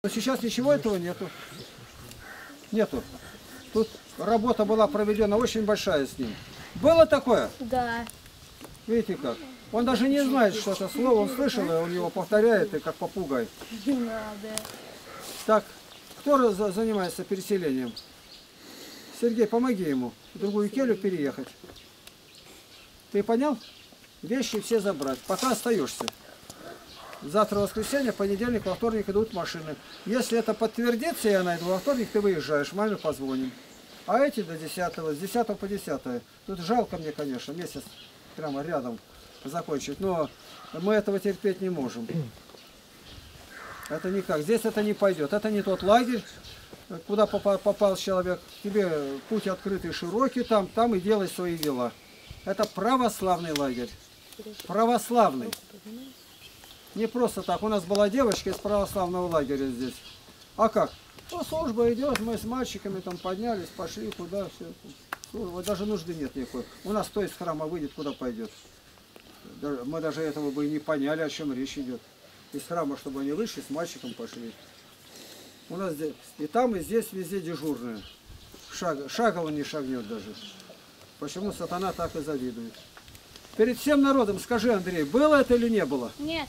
Но сейчас ничего этого нету. Нету. Тут работа была проведена очень большая с ним. Было такое? Да. Видите как? Он даже не знает, что это слово. Он слышал, и он его повторяет, и как попугай. Не надо. Так, кто занимается переселением? Сергей, помоги ему в другую келью переехать. Ты понял? Вещи все забрать. Пока остаешься. Завтра воскресенье, понедельник, во вторник идут машины. Если это подтвердится, я найду, во вторник ты выезжаешь, маме позвоним. А эти до 10-го, с 10 по 10. Тут жалко мне, конечно, месяц прямо рядом закончить. Но мы этого терпеть не можем. Это никак. Здесь это не пойдет. Это не тот лагерь, куда попал человек. Тебе путь открытый, широкий, там и делай свои дела. Это православный лагерь. Православный. Не просто так. У нас была девочка из православного лагеря здесь. А как? Ну, служба идет, мы с мальчиками там поднялись, пошли куда, все. Вот даже нужды нет никакой. У нас кто из храма выйдет, куда пойдет. Мы даже этого бы и не поняли, о чем речь идет. Из храма, чтобы они вышли, с мальчиком пошли. У нас здесь, и там, и здесь, везде дежурные. Шагова не шагнет даже. Почему сатана так и завидует? Перед всем народом скажи, Андрей, было это или не было? Нет.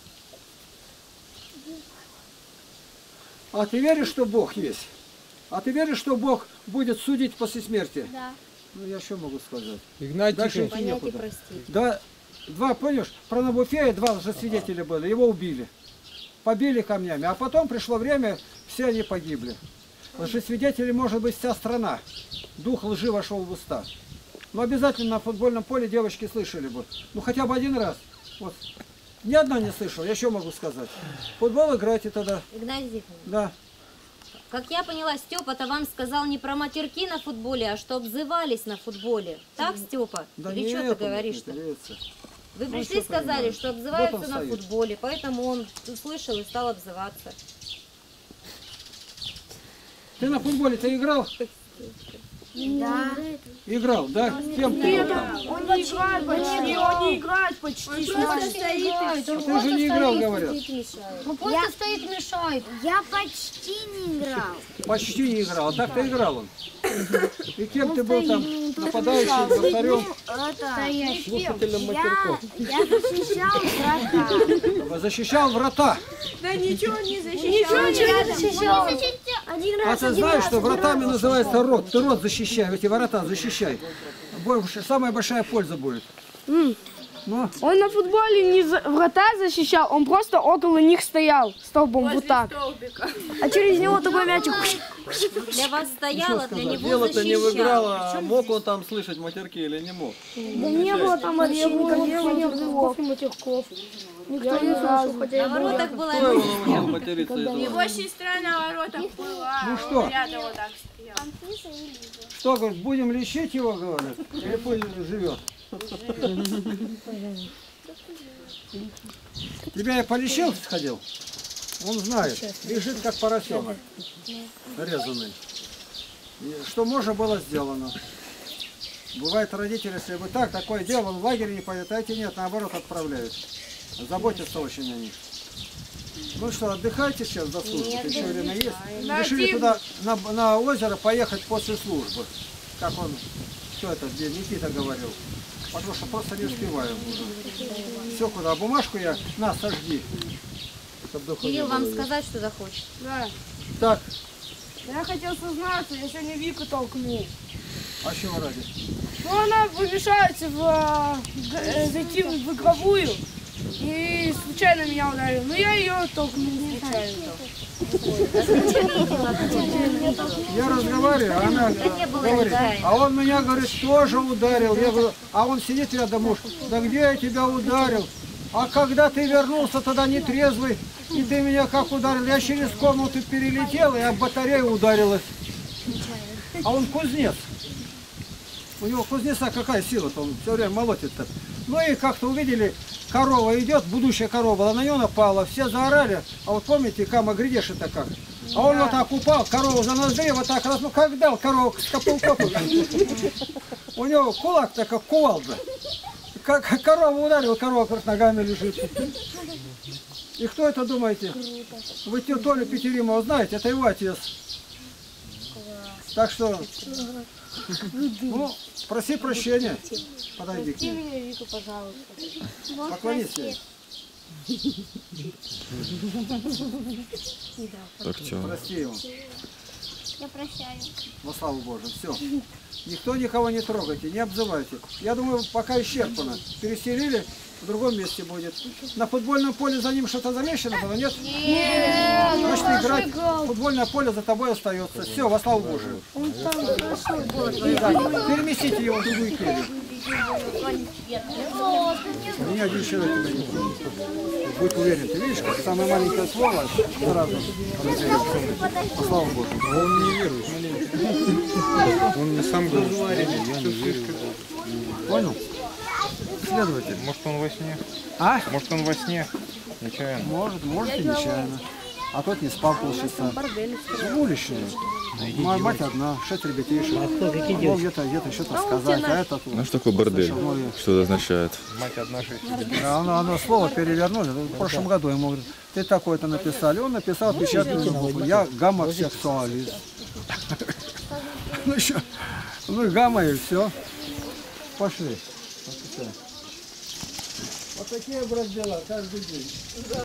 А ты веришь, что Бог есть? А ты веришь, что Бог будет судить после смерти? Да. Ну, я что могу сказать? Игнатий, Дальше идти некуда. Да, помнишь, про Навуфея два лжесвидетеля было, его убили. Побили камнями, а потом пришло время, все они погибли. Лжесвидетели, может быть, вся страна. Дух лжи вошел в уста. Но обязательно на футбольном поле девочки слышали бы. Ну, хотя бы один раз. Вот. Ни одна не слышала, я еще могу сказать. Футбол играйте тогда. Игнатий Тихонович, Да. как я поняла, Степа-то вам сказал не про матерки на футболе, а что обзывались на футболе. Так, Степа? Да Или нет, что ты говоришь-то? Вы пришли и что сказали, понимаешь? что обзываются Вот он на стоит. футболе, поэтому он услышал и стал обзываться. Ты на футболе-то играл? Да. Играл, да? С кем ты играл? Он не играет почти, он не играет почти. Ты же не играл, говорят. Он просто стоит и мешает. Я почти не играл. Почти не играл, а так-то играл он. И кем ты был там? Нападающим, вратарем? Слушателем матерков. Я защищал врата. Защищал врата. Да ничего не защищал. Ничего не защищал. Один А раз. ты знаешь, что вратами называется рот? Ты рот защищай, эти ворота защищай. Самая большая польза будет. Ну, Он на футболе не врата защищал, он просто около них стоял столбом вот так. А через него такой мячик. Для вас стояла, для него дело-то не выиграл, защищала. а мог он там слышать матерки или не мог? Да не было там вообще никаких матерков. Никто не слышал, хотя я На был. воротах была Кто его научил материться из Его сестра на воротах была. Ну что? Рядом вот так стоял. что, говорит, будем лечить его, говорят? Или пусть живет? Тебя я полечил, сходил? Он знает. Лежит как поросенок. Нарезанный. И что можно было сделано. Бывает, родители, если бы так, такое дело, он в лагере не пойдет, а эти нет, наоборот отправляют. Заботятся очень о них. Ну что, отдыхайте сейчас до службы, еще время есть. Решили туда на озеро поехать после службы. Как он, что это, где Никита говорил. Потому что просто не успеваем уже. Все, куда, бумажку я, на, сожги. Кирилл вам сказать, что захочет. Да. Так, Я хотел сознаться, я сегодня Вику толкнул. а чего ради? Ну, она вымешается зайти в игровую и случайно меня ударила. Ну, я ее толкнул случайно. Я разговариваю, а она говорит, а он меня, говорит, тоже ударил. Я говорю, а он сидит рядом, муж, да где я тебя ударил? А когда ты вернулся, тогда нетрезвый, и ты меня как ударил? Я через комнату перелетел и об батарею ударилась. А он кузнец. У него кузнеца какая сила-то, он все время молотит-то. Ну и как-то увидели, корова идет, будущая корова, а на нее напала, все заорали. А вот помните, Кама Гридеши-то как? А он вот так упал, корову за ноздри, вот так раз, ну как дал корову с копылкопом. У него кулак-то как кувалда. Как корова ударил, корова как ногами лежит. И кто это думаете? Вы Толю Петеримова знаете, это его отец. Так что, ну, проси прощения. Подойди к Прости ней. меня, Вика, пожалуйста. Поклонись ей. Так что? Прости его. Я прощаю. Во славу Божию. Все. Никто никого не трогайте, не обзывайте. Я думаю, пока исчерпано. Переселили, в другом месте будет. На футбольном поле за ним что-то замешано было, нет? Нет. Значит, играть. Футбольное поле за тобой остается. Все, во славу Божию. Да, переместите его в другую келью. Ни один человек туда не будет. Будь уверен, ты видишь, как самая маленькая сволочь сразу. По славу Божию. Он не верует. Он не сам говорит, я не верю. Понял? Следователь. Может он во сне? А? Может он во сне? Нечаянно. Может и нечаянно. А тот не спал полчаса. Уличные. Мать одна, 6 ребятишек. Мол, где-то что-то сказать, а это тут. Ну что такое бордель? Что это означает? Мать одна 6. Да, оно слово перевернули. В прошлом году ему говорят, ты такое-то написали. Он написал печатную букву. Я гомосексуалист. Ну и гамма и все. Пошли. Вот такие, брат, дела каждый день.